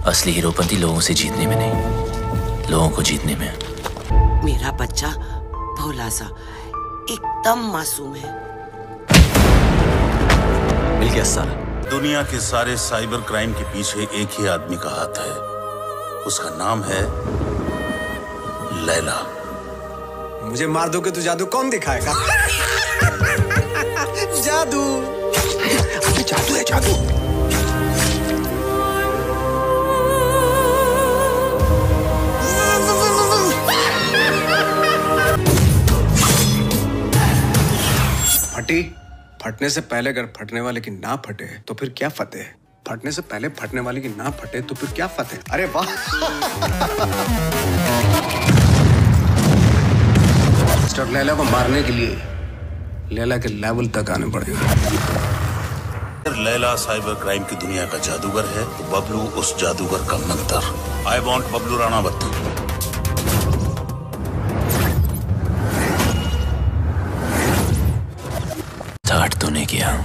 असली हीरोपंती लोगों से जीतने में नहीं, लोगों को जीतने में। मेरा बच्चा भोला सा एकदम मासूम है। मिल गया साला। दुनिया के सारे साइबर क्राइम के पीछे एक ही आदमी का हाथ है, उसका नाम है लैला। मुझे मार दोगे तो जादू कौन दिखाएगा? जादू, अबे जादू है जादू। फटी, फटने से पहले अगर फटने वाले की ना फटे तो फिर क्या फतेह? फटने से पहले फटने वाले की ना फटे तो फिर क्या फतेह? अरे वाह। मिस्टर लैला को मारने के लिए लैला के लेवल तक आने पड़ेगा। लैला साइबर क्राइम की दुनिया का जादूगर है तो बबलू उस जादूगर का मंत्र। I want Bablu Ranawat. Start तो नहीं किया,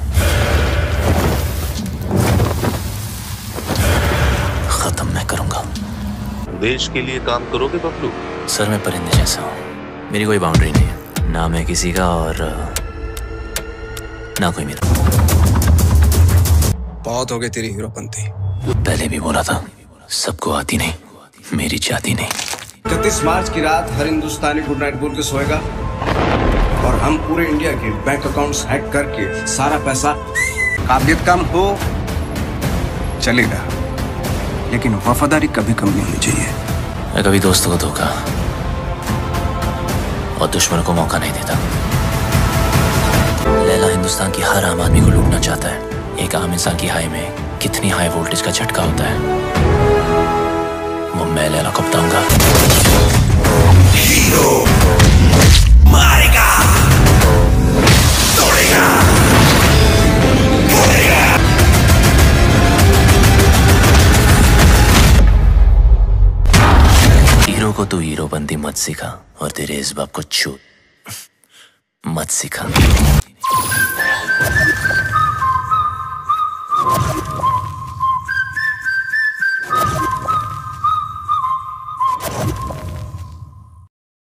खत्म मैं करूंगा। देश के लिए काम करोगे बबलू? सर मैं परिंदे जैसा हूँ, मेरी कोई बाउंड्री नहीं है, ना मैं किसी का और ना कोई मेरा। बहुत हो गई तेरी हीरोपंती। पहले भी बोला था, सबको आती नहीं, मेरी जाती नहीं। 31 मार्च की रात हर हिंदुस्तानी गुड नाइट बोल के सोएगा और हम पूरे इंडिया के बैंक अकाउंट्स हैक करके सारा पैसा, काबिलियत कम हो चलेगा लेकिन वफादारी कभी कम नहीं होनी चाहिए। मैं कभी दोस्तों को धोखा और दुश्मनों को मौका नहीं देता। लैला हिंदुस्तान की हर आम आदमी को लूटना चाहता है। एक आम इंसान की हाई में कितनी हाई वोल्टेज का झटका होता है, वो मैं लैला को बताऊंगा। हीरो मारेगा, तोड़ेगा, फोड़ेगा। हीरो को तू हीरोपंती मत सिखा और तेरे इस बाप को छूट मत सिखा।